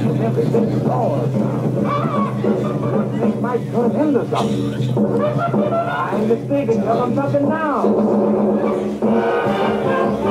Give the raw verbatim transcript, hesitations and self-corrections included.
Everything's lost now. This might turn into something. I'm mistaken. Tell them something now.